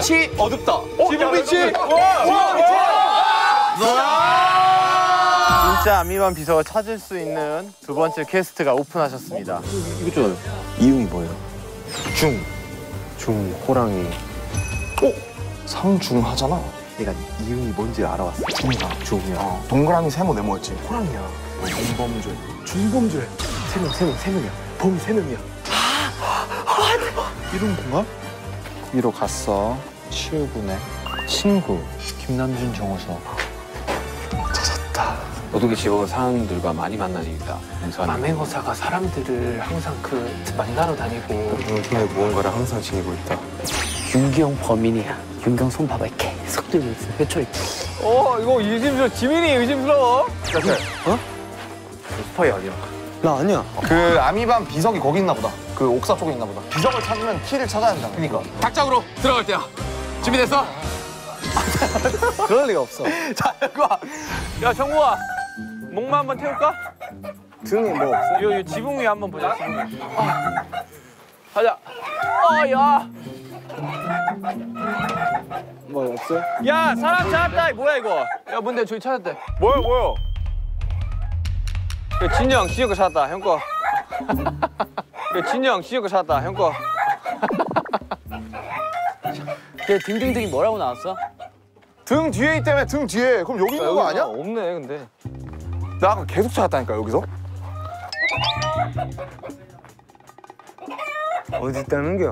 빛이 어둡다. 지붕 빛이. 진짜 아미반 비서가 찾을 수 있는 두 번째 퀘스트가 오픈하셨습니다. 이거 좀 이응이 뭐예요? 중 호랑이. 상중하잖아. 내가 이응이 뭔지 알아왔어. 중이야. 동그라미 세모 네모였지. 호랑이야. 중범죄. 중범죄. 세 명이야. 범이 3명이야. 이름 공감? 위로 갔어. 치우군의 친구 김남준 정호서. 도둑의 직업은 사람들과 많이 만나니까. 암행어사가 사람들을 항상 만나러 다니고. 손에 무언가를 항상 지니고 있다. 윤경 범인이야. 윤경 손 봐봐. 계속 들고 있어. 회초리. 이거 의심스러워. 지민이 의심스러워. 스파이 아니야. 나 아니야. 그 아미반 비석이 거기 있나 보다. 그 옥사 쪽에 있나 보다. 비석을 찾으면 키를 찾아야 된다. 그러니까. 닭장으로 들어갈 때야. 준비됐어? 그럴 리가 없어. 자, 여기 와. 야, 정국아. 목만 한번 태울까? 등이 뭐 없어? 요 지붕 위에 한번 보자, 지붕 위에. 가자. 야. 뭐 없어? 야, 사람 찾았다. 뭐야, 이거? 야, 뭔데? 저기 찾았대. 뭐야? 야, 진영, 지혁 거 찾았다. 형 거. 야, 진영, 지혁 거 찾았다. 형 거. 걔 등등등이 뭐라고 나왔어? 등 뒤에 있다며, 등 뒤에. 그럼 여기 있는 거 아니야? 없네, 근데. 나 아까 계속 찾았다니까, 여기서. 어디 있다는겨?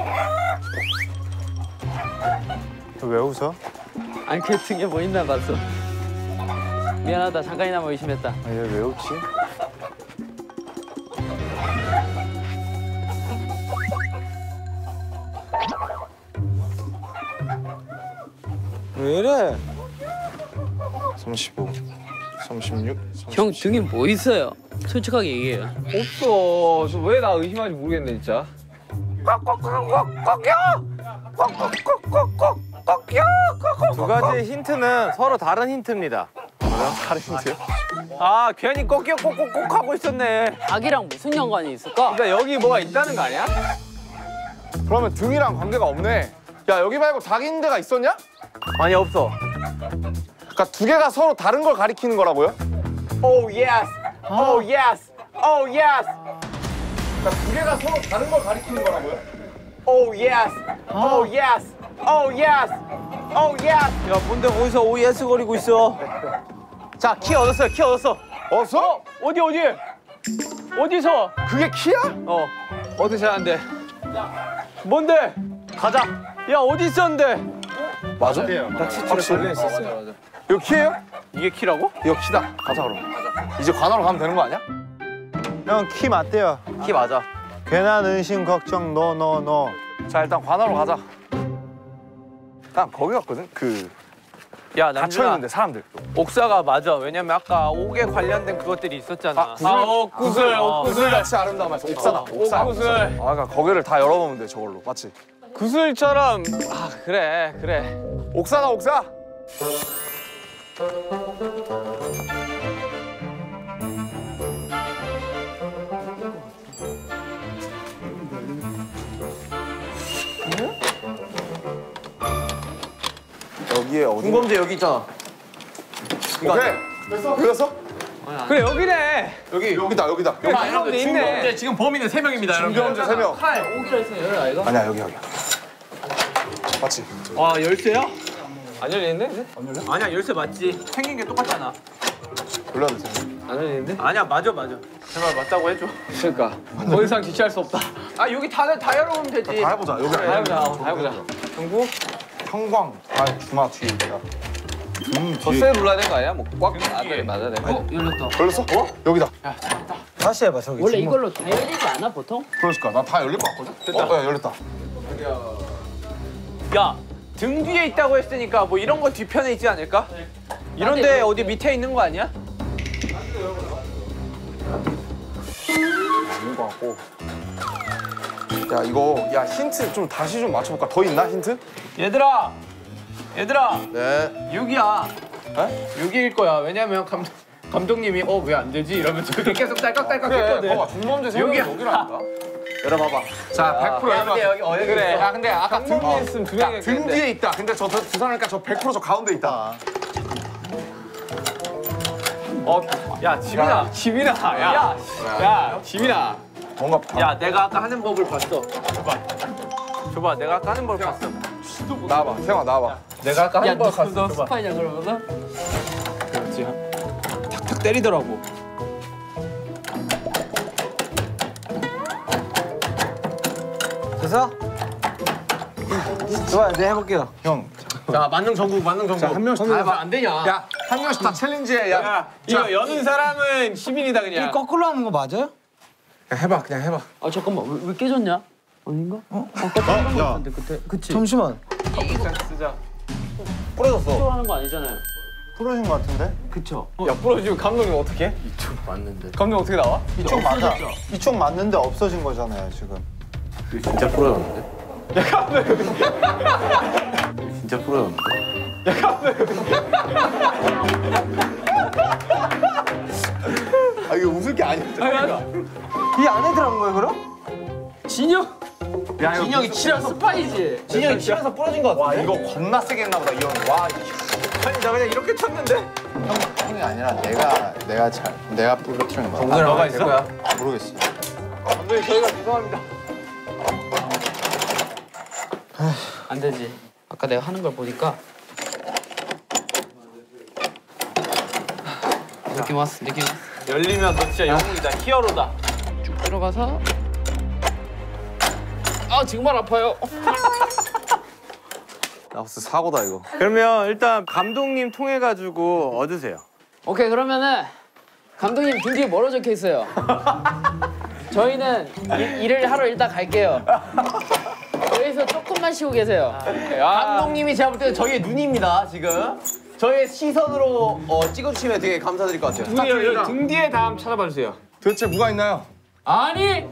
왜 웃어? 아니 걔 등에 뭐 있나 봤어. 미안하다. 잠깐이나마 의심했다. 얘 왜 웃지? 왜 이래? 35, 36, 37. 형 등에 뭐 있어요? 솔직하게 얘기해요. 없어. 왜 나 의심하는지 모르겠네, 진짜. 두 가지 힌트는 서로 다른 힌트입니다. 다른 힌트요? 아, 괜히 꺾여 꼭꼭꼭 하고 있었네. 닭이랑 무슨 연관이 있을까? 그러니까 여기 뭐가 있다는 거 아니야? 그러면 등이랑 관계가 없네. 야, 여기 말고 닭 있는 데가 있었냐? 아니 없어. 그러니까 두 개가 서로 다른 걸 가리키는 거라고요? Oh yes. Oh yes. Oh yes. 그러니까 두 개가 서로 다른 걸 가리키는 거라고요? Oh yes. Oh yes. Oh yes. Oh yes. 야, 뭔데 거기서 oh yes 거리고 있어. 자, 키 얻었어요. 키 얻었어. 어서? 어디? 어디서? 그게 키야? 어디 찾았는데? 뭔데? 가자. 야, 어디 있었는데? 맞아? 확실히 있었어요. 이거 키예요? 이게 키라고? 이거 키다. 가자 그럼. 이제 관하러 가면 되는 거 아니야? 형 키 맞대요. 키 맞아. 괜한 의심 걱정 노. 자, 일단 관하러 가자. 난 거기 갔거든. 야, 갇혀 남준아. 있는데 사람들. 옥사가 맞아. 왜냐면 아까 옥에 관련된 그것들이 있었잖아. 옥구슬. 옥구슬. 같이 아름다움에서 옥사다. 옥사. 옥구슬. 그러니까 거기를 다 열어보면 돼 저걸로. 맞지? 구슬처럼. 아, 그래. 옥사다 옥사. 여기에 어디? 공범죄 여기 있잖아. 오케이. 됐어? 그래, 여기네. 여기다. 여러분들 있네. 지금 범인은 3명입니다, 중경죄 3명. 칼 오기로 했으면 열어라 이거. 아니야 여기. 맞지? 아, 열쇠야? 안 열리는데? 안 열려? 아니야, 열쇠 맞지. 생긴 게 똑같잖아. 불러도 돼. 안 열리는데? 아니야, 맞아. 제발 맞다고 해줘. 그러니까. 더 이상 지체할 수 없다. 아, 여기 다 열어보면 되지. 다 해보자. 여기 다 해보자. 정국? 형광. 주마 뒤에 있다. 더 눌러야 되는 거 아니야? 뭐 꽉 맞아야 돼. 열렸다. 걸렸어? 여기다. 다시 해봐 저기. 원래 이걸로 다 열리지 않아 보통? 그러니까 나 다 열릴 것 같거든? 됐다. 야, 열렸다. 야, 등 뒤에 있다고 했으니까 뭐 이런 거 뒤편에 있지 않을까? 이런데 어디 밑에 있는 거 아니야? 아닌 것 같고. 야, 이거 힌트 좀 다시 좀 맞춰볼까? 더 있나 힌트? 얘들아. 네. 6이야. 에? 6일 거야. 왜냐면 감독님이 왜 안 되지 이러면서 그렇게 계속 딸깍딸깍 그래, 했거든. 봐봐. 중범죄 세명이 여기라니까. 열어봐봐. 자, 100% 야, 근데 여기 그래. 있어. 야, 근데 아까 등 위에 있으면 두 명이 등 뒤에 있다. 근데 저 사람이니까 저 100% 저 가운데 있다. 야, 지민아. 지민아. 야, 지민아. 뭔가 야, 내가 아까 하는 법을 봤어. 줘봐. 내가 아까 하는 법을 봤어. 나와봐. 세영아 나와봐. 내가 아까 하는 법을 너 봤어. 스파이냐 그러면은? 그렇지. 탁탁 때리더라고. 됐어? 좋아, 내가 해볼게요. 형. 자, 만능 전국. 자, 한 명씩 다 해봐. 안 되냐? 야, 한 명씩 다 챌린지해. 야, 이거 여는 사람은 시민이다 그냥. 거꾸로 하는 거 맞아요? 그냥 해봐. 그냥 해봐. 아 잠깐만 왜 깨졌냐? 아닌가? 아까 한 거였는데 그때. 그치? 잠시만. 쓰자. 또 하는 거 아니잖아요. 부러진 거 같은데? 그쵸? 야, 부러지면 감독님 어떻게? 이쪽 맞는데. 감독님 어떻게 나와? 이쪽 맞아. 이쪽 맞는데 없어진 거잖아요, 지금. 진짜 부러졌는데? 진짜 부러졌는데? 아, 이거 웃을 게 아니었잖아. 이 안에 들어간 거예요, 그럼? 진영? 야, 이거 진영이 치라서 스파이지. 진영이 치면서 부러진 거 와, 같은데? 이거 겁나 세게 했나 보다, 이 형. 와, 아니, 나 그냥 이렇게 쳤는데? 형이 아니라 내가 부러뜨린 거야. 아, 너가 있을 거야? 모르겠어. 감독님, 저희가 죄송합니다. 안 되지. 아까 내가 하는 걸 보니까. 느낌 왔어. 열리면 너 진짜 영웅이다. 히어로다. 쭉 들어가서. 아 정말 아파요. 나 진짜 사고다, 이거. 그러면 일단 감독님 통해 가지고 얻으세요. 오케이 그러면은 감독님 등 뒤에 뭐로 적혀 있어요? 저희는 일을 하러 일단 갈게요. 여기서 조금만 쉬고 계세요. 감독님이 제가 볼 때는 저희의 눈입니다, 지금. 저희의 시선으로 찍어주시면 되게 감사드릴 것 같아요. 등 뒤에 다음 찾아봐 주세요. 도대체 뭐가 있나요? 아니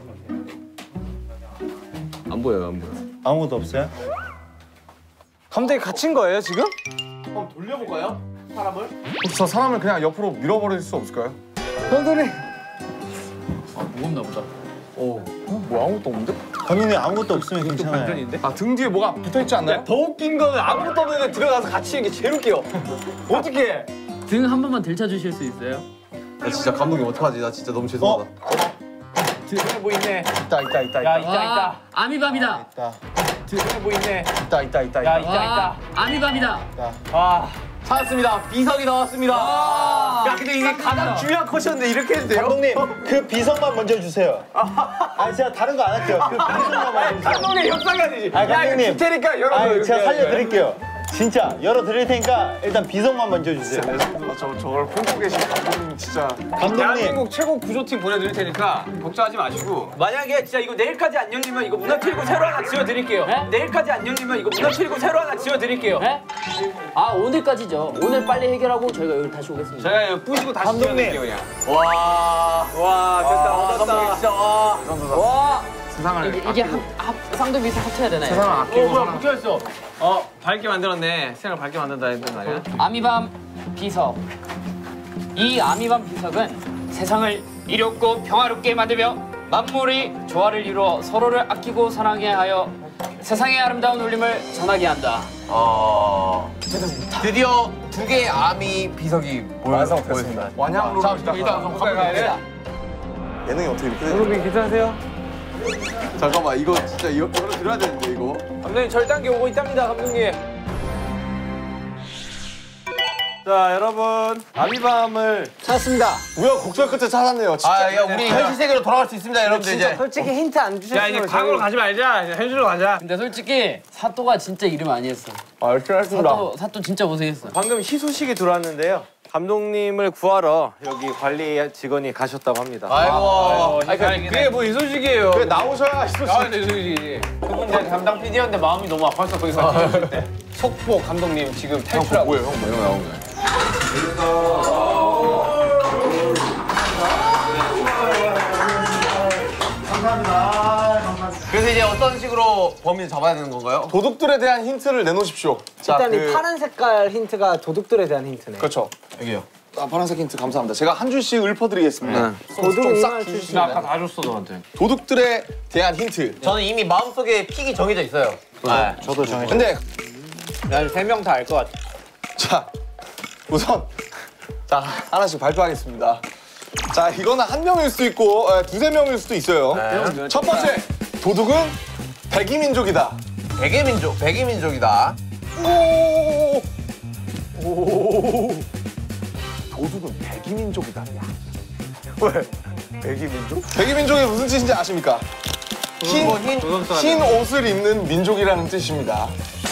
안 보여요, 안 보여. 아무것도 없어요? 감독님 갇힌 거예요, 지금? 한번 돌려볼까요? 사람을? 혹시 저 사람을 그냥 옆으로 밀어버릴 수 없을까요? 감독님. 무겁나 보다. 뭐 아무것도 없는데? 감독님 아무것도 없으면 괜찮아요. 아, 등 뒤에 뭐가 붙어있지 않나요? 더 웃긴 거는 아무것도 없는데 들어가서 갇히는 게 제일 웃겨. 어떡해? 등 한 번만 들쳐 주실 수 있어요? 나 진짜 감독님 어떡하지? 나 진짜 너무 죄송하다. 등에 뭐 있네. 있다. 야, 있다. 아미밤이다. 등에 뭐 있네. 있다. 야, 있다. 아미밤이다. 아, 찾았습니다. 비석이 나왔습니다. 야, 근데 이게 가장 중요한 컷이었는데 이렇게 해도 돼요? 감독님, 그 비석만 먼저 주세요. 아니, 제가 다른 거 안 할게요. 그 비석만 먼저 주세요. 감독님 협상해야 되지. 아니, 야, 이거 감독님. 디테니까 열어줘. 아니, 이렇게 제가 해야지. 살려드릴게요. 진짜 열어드릴 테니까 일단 비석만 먼저 주세요. 저걸 보고 계신 감독님 진짜. 감독님. 대한민국 최고 구조팀 보내드릴 테니까 걱정하지 마시고. 만약에 진짜 이거 내일까지 안 열리면 이거 무너뜨리고 새로 하나 지어드릴게요. 네? 내일까지 안 열리면 이거 무너뜨리고 새로 하나 지어드릴게요. 네? 아 오늘까지죠. 오늘 빨리 해결하고 저희가 여기 다시 오겠습니다. 제가 이거 부시고 다시 감독님. 지어드릴게요, 그냥. 와, 됐다. 얻었다. 진짜, 와. 세상을 이게 쌍둥이 합쳐야 되나요? 세상을 아끼고 뭐야, 붙여있어. 밝게 만들었네. 생을 밝게 만든다 했던 말이야. 아미밤 비석. 이 아미밤 비석은 세상을 이롭고 평화롭게 만들며 만물이 조화를 이루어 서로를 아끼고 사랑하게 하여 세상의 아름다운 울림을 전하게 한다. 드디어 두 개의 아미 비석이 완성됐습니다. 완향으로 일단 가야 돼. 예능이 어떻게 이렇게 되지? 감독님 괜찮으세요? 잠깐만, 이거 진짜 이거 들어야 되는데 이거. 감독님 절단기 오고 있답니다, 감독님. 자, 여러분. 아미밤을 찾았습니다. 우여곡절 끝에 찾았네요. 진짜. 야, 우리 현실 세계로 돌아갈 수 있습니다, 여러분들 이제. 솔직히 힌트 안 주셨으면 야, 이제 과거로 가지 말자. 이제 현실로 가자. 근데 솔직히 사또가 진짜 일을 많이 했어. 열심히 했습니다. 사또 진짜 고생했어. 방금 희소식이 들어왔는데요. 감독님을 구하러 여기 관리 직원이 가셨다고 합니다. 아이고. 그게 뭐 희소식이에요. 왜 나오셔야 희소식. 희소식이지. 그분 이제 담당 PD였는데 마음이 너무 아파서 거기서 찍으실 때. 속보 감독님 지금 탈출하고. 뭐예요, 형? 뭐 나온 거야? 그래서 이제 어떤 식으로 범인을 잡아야 되는 건가요? 도둑들에 대한 힌트를 내놓으십시오. 자, 일단 이 파란 색깔 힌트가 도둑들에 대한 힌트네. 그렇죠. 여기요. 파란색 힌트 감사합니다. 제가 한 줄씩 읊어드리겠습니다. 도둑은 싹 주시면. 나 아까 다 줬어 너한테. 도둑들에 대한 힌트. 저는 이미 마음속에 픽이 정해져 있어요. 네. 저도 정해져. 근데 난 3명 다 알 것 같아. 자, 우선 자 하나씩 발표하겠습니다. 자, 이거는 한 명일 수도 있고 두세 명일 수도 있어요. 첫 번째, 도둑은 백이민족이다. 백이민족이다. 오. 도둑은 백이민족이다. 야. 왜? 백이민족? 백이민족이 무슨 뜻인지 아십니까? 흰 옷을 입는 민족이라는 뜻입니다.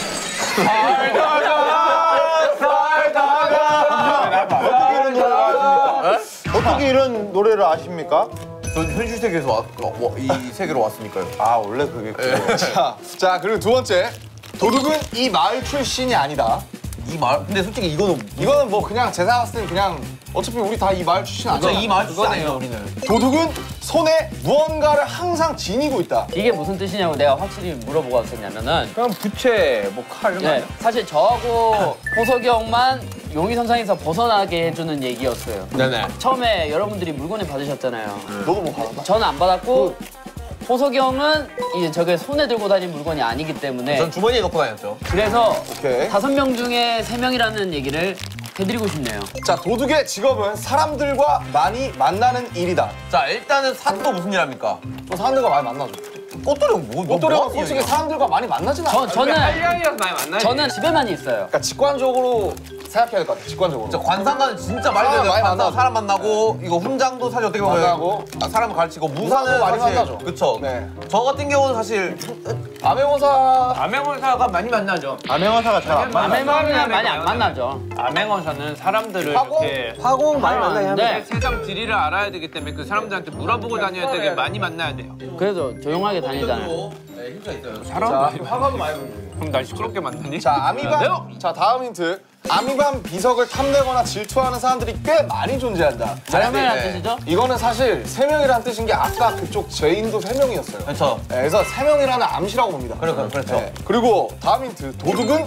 어떻게 이런 노래를 아십니까? 전 현실 세계에서 이 세계로 왔으니까요. 아 원래 그게 자, 그리고 두 번째, 도둑은 이 마을 출신이 아니다. 이 마을 근데 솔직히 이거는 뭐 그냥 제가 봤을 땐 그냥 어차피 우리 다 이 마을 출신 아니야. 이 마을 출신 아니에요 우리는. 도둑은 손에 무언가를 항상 지니고 있다. 이게 무슨 뜻이냐고 내가 확실히 물어보고 왔었냐면은 그럼 부채, 뭐 칼 이런 거 네, 아니야? 사실 저하고 호석이 형만 용의선상에서 벗어나게 해주는 얘기였어요. 네네. 처음에 여러분들이 물건을 받으셨잖아요. 너도 뭐 받았나? 저는 안 받았고 호석이 형은 이제 저게 손에 들고 다니는 물건이 아니기 때문에 전 주머니에 넣고 다녔죠. 그래서 오케이. 5명 중에 3명이라는 얘기를 해드리고 싶네요. 자, 도둑의 직업은 사람들과 많이 만나는 일이다. 자 일단은 사또 무슨 일 합니까? 뭐 사람들과 많이 만나죠. 꽃도령 뭐? 꽃도령은 솔직히 사람들과 많이 만나진 않아. 저는 한량이라서 많이 만나지. 저는 집에만 있어요. 그러니까 직관적으로 생각해야 될 것 같아. 직관적으로. 진짜 관상가는 진짜 말 그대로 많이 관상, 만나죠. 사람 만나고 이거 훈장도 사실 어떻게 보면 만나고. 사람 가르치고 무사는 무사도 많이 사실 만나죠. 그쵸. 네. 저 같은 경우는 사실 암행어사 암행어사가 많이 만나죠. 암행어사가 잘 안 맞아. 아메모는 많이 안 만나죠. 암행어사는 사람들을 하고? 이렇게 화공 많이 만나긴 네. 세상 지리를 알아야 되기 때문에 그 사람들한테 물어보고 다녀야 되게 많이 만나야 돼요. 그래도 조용하게 다니잖아요. 네, 힘가 있어요. 화가도 많이 그럼 날 시끄럽게 만나니? 자, 아미반. 자, 다음 힌트. 아미반 비석을 탐내거나 질투하는 사람들이 꽤 많이 존재한다. 자연이라는 네. 뜻이죠? 이거는 사실 3명이라는 뜻인 게 아까 그쪽 죄인도 3명이었어요. 그렇죠. 그래서 3명이라는 암시라고 봅니다. 그렇죠. 네. 그리고 다음 힌트. 도둑은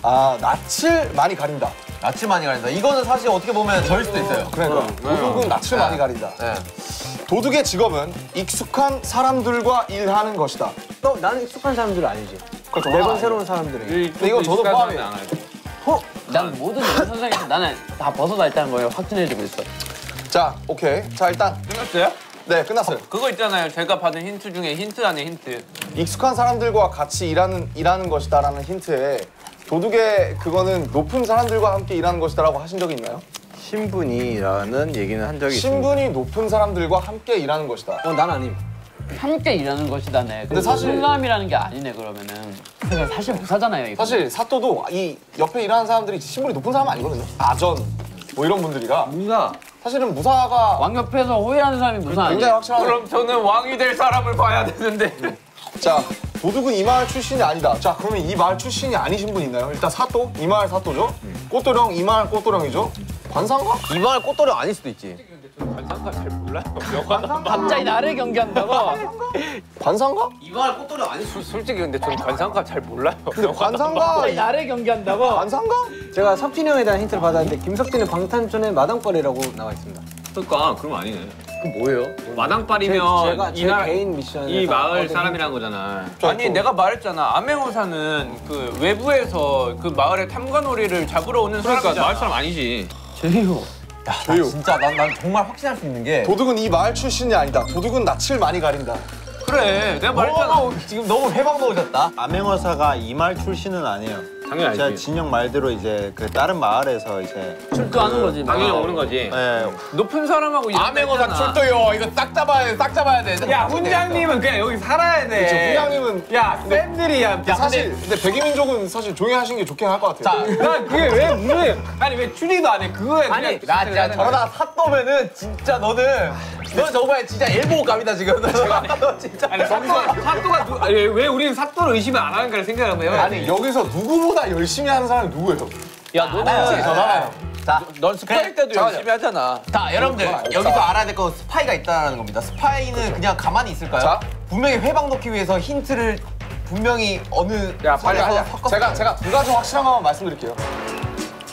낯을 많이 가린다. 낯을 많이 가린다. 이거는 사실 어떻게 보면 저일 수도 있어요. 그러니까 도둑은 낯을 많이 가린다. 네. 도둑의 직업은 익숙한 사람들과 일하는 것이다. 나는 익숙한 사람들은 아니지. 그렇죠. 매번 새로운 사람들이. 근데 이건 저도 포함이에요. 난 모든 선생님한테 나는 다 벗어나 있다는 거예요. 확진해주고 있어. 자, 오케이. 자, 일단 끝났어요? 네, 끝났어요. 그거 있잖아요. 제가 받은 힌트 중에 힌트 안에 힌트. 익숙한 사람들과 같이 일하는 것이다라는 힌트에 도둑의 그거는 높은 사람들과 함께 일하는 것이다라고 하신 적이 있나요? 신분이라는 얘기는 한 적이 있습니다. 신분이 높은 사람들과 함께 일하는 것이다. 난 아님. 함께 일하는 것이다네. 근데 사실- 순감이라는 게 아니네 그러면은. 그러니까 사실 무사잖아요 이거. 사실 사또도 이 옆에 일하는 사람들이 신분이 높은 사람은 아니거든요. 아전 뭐 이런 분들이라 무사. 사실은 무사가 왕 옆에서 호위하는 사람이 무사 굉장히 아니에요? 확실한. 그럼 저는 왕이 될 사람을 봐야 되는데. 자, 도둑은 이 마을 출신이 아니다. 자, 그러면 이 마을 출신이 아니신 분 있나요? 일단 사또, 이 마을 사또죠. 꽃도령, 이 마을 꽃도령이죠. 관상가? 이 마을 꽃도령 아닐 수도 있지. 관상가 잘 몰라요. 갑자기 나를 경계한다고? 관상가? 이 마을 꽃도령 아닐 수 솔직히 근데 저는 관상가 잘 몰라요. 근데 관상가? 갑자기 나를 경계한다고? 관상가? 제가 석진이 형에 대한 힌트를 받았는데 김석진의 방탄소년의 마당벌이라고 나와 있습니다. 그러니까 그럼 아니네. 그럼 뭐예요? 마당빨이면 제가 제 개인 미션에서 이 마을 얻은 사람이란 거잖아. 저 아니 또- 내가 말했잖아. 암행어사는 그 외부에서 그 마을에 탐관오리를 잡으러 오는 사람이잖아. 마을 사람 아니지. 제이요. 야, 나 진짜 난 정말 확신할 수 있는 게 도둑은 이 마을 출신이 아니다. 도둑은 낯을 많이 가린다. 그래, 내가 말했잖아. 지금 너무 회방 먹으셨다. 암행어사가 이 마을 출신은 아니에요. 당연히 제가 알지. 진영 말대로 이제 그 다른 마을에서 이제 출두하는 거지. 당연히 오는 거지. 예, 높은 사람하고 암행어사 출도요. 이거 싹 잡아야 돼. 야, 훈장님은 그냥 여기 살아야 돼. 저 부장님은 야, 팬들이야. 사실 근데 백이민족은 사실 조용히 하시는 게 좋긴 할 것 같아요. 나 그게 왜 무슨 아니 왜 추리도 안 해? 그거에 아니, 나 진짜 저러다가 사또면은 진짜 너 정말 진짜 일보감이다 지금. 너 진짜. 아니 사또가 아니, 왜 우리는 사또를 의심을 안 하는 걸 생각하면 아니 여기서 누구보다 열심히 하는 사람이 누구예요? 야 너는 저잖아요. 자, 넌 스파이 때도 잠깐만요. 열심히 하잖아. 자, 여러분들 여기서 알아야 될 건 스파이가 있다는 겁니다. 스파이는 그냥 가만히 있을까요? 자. 분명히 회방 넣기 위해서 힌트를 분명히 어느 야, 빨리 선에서 하자. 섞었을 제가 두 가지 확실한 것만 말씀드릴게요.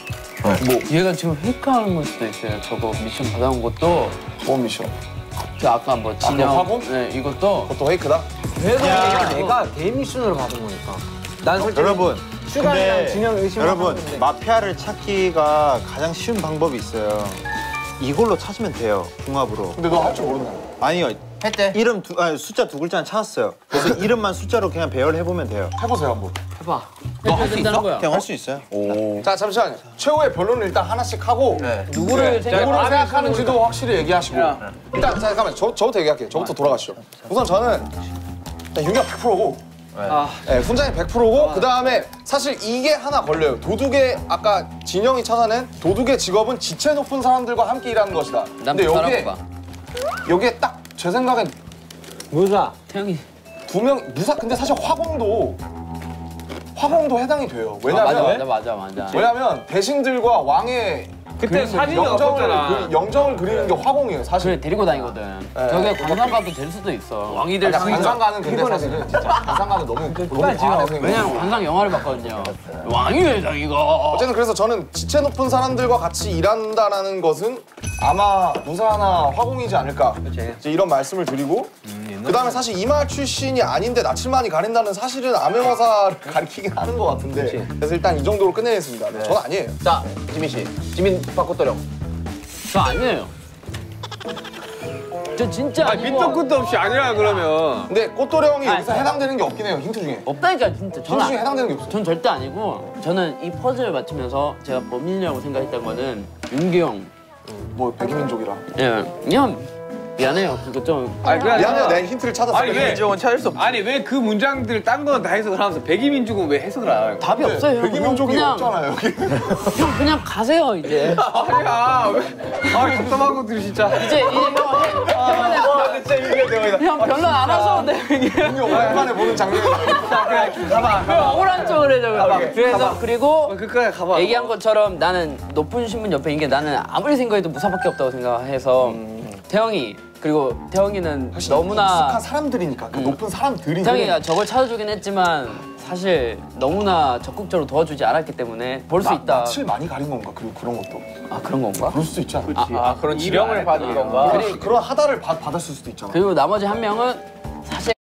얘가 지금 페이크하는 걸 수도 있어요. 저거 미션 받아온 것도 뭔 미션? 저 아까 뭐 진영 화공? 네 이것도 그것도 페이크다? 그래도 내가 개인 미션으로 받은 거니까. 난 솔직히 여러분, 슈가랑 진영 의심을 여러분 하는데. 마피아를 찾기가 가장 쉬운 방법이 있어요. 이걸로 찾으면 돼요. 궁합으로. 근데 너 할 줄 모르는 거 아니요. 했대. 이름 숫자 두 글자는 찾았어요. 그래서 이름만 숫자로 그냥 배열해 보면 돼요. 해보세요 한번. 해봐. 너 할 수 있다는 거야. 그냥 할 수 있어요. 자 잠시만요. 최후의 변론을 일단 하나씩 하고 누구를 누구를 생각하는지도 확실히 얘기하시고 일단 잠깐만 저부터 얘기할게요. 저부터 돌아가시죠. 우선 저는 일단 윤기가 100%고 네, 훈장이 100%고 그 다음에 사실 이게 하나 걸려요. 도둑의 아까 진영이 찾아낸 도둑의 직업은 지체 높은 사람들과 함께 일하는 것이다. 난 근데 알아봐. 여기에 딱 제 생각엔 무사. 태영이. 두 명 무사 근데 사실 화공도 해당이 돼요. 왜냐면 맞아. 왜냐면 대신들과 왕의 그때 사진이 없었잖아. 영정을 그리는 게 화공이에요, 사실. 그래 데리고 다니거든. 저게 관상가도 될 수도 있어. 왕이 될 수 있다. 관상가는 근데 사실은 진짜 관상가는 너무 과해서 왜냐면 관상 영화를 봤거든요. 왕이 회장이가. 어쨌든 그래서 저는 지체 높은 사람들과 같이 일한다라는 것은 아마 무사나 화공이지 않을까 이제 이런 말씀을 드리고 그 다음에 사실 이마 출신이 아닌데 낯을많이 가린다는 사실은 암행어사를 가리키긴 하는 것 같은데 그래서 일단 이 정도로 끝내겠습니다. 네. 저는 아니에요. 자, 지민 씨. 지민 바꿔도령. 저 아니에요. 저 진짜 아니 밑도 끝도 없이 아니라 그러면. 근데 꽃도령이 여기서 해당되는 게 없긴 해요, 힌트 중에. 없다니까 진짜. 힌트 중에 해당되는 게 없어요. 전 절대 아니고 저는 이 퍼즐을 맞추면서 제가 범인이라고 생각했던 거는 윤기 형. 뭐 백이민족이라. 예, 그냥 미안해요. 그거 좀. 아니 그냥 미안해요, 내 힌트를 찾았어. 아니 왜? 민족은 찾을 수 없어. 아니 왜 그 문장들 딴 건 다 해석을 하면서 백이민족은 왜 해석을 안 해요? 답이 없어요. 형. 백이민족이 그냥 없잖아요, 여기. 형 그냥 가세요 이제. 아니야 왜? 아 답답한 것들이 진짜. 이제 형 별로 안 와서 돼 이게. 오랜만에 보는 장면이에요. 형 억울한 척을 해줘. 그래서 그리고 끝까지 가봐. 얘기한 것처럼 나는 높은 신분 옆에 있는 게 나는 아무리 생각해도 무사밖에 없다고 생각해서 태영이 그리고 태영이는 너무나 익숙한 사람들이니까 그 높은 사람들이. 태영이가 저걸 찾아주긴 했지만 사실 너무나 적극적으로 도와주지 않았기 때문에 볼 수 있다. 낯을 많이 가린 건가? 그리고 그런 것도. 아 그런 건가? 그럴 수도 있지 않을까? 그런 지령을 받은 건가? 그런 하다를 받았을 수도 있잖아. 그리고 나머지 한 명은 사실